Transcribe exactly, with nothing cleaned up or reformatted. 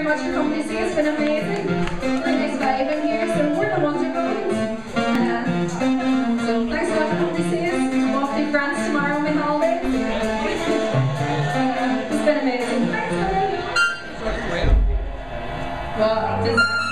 much for coming to see us. It's been amazing. Really nice vibe in here, so we're the Wonderbones. Uh, so thanks so much for coming to see us. I'm off to France tomorrow on my holiday. Uh, it's been amazing. Thanks, man. Well,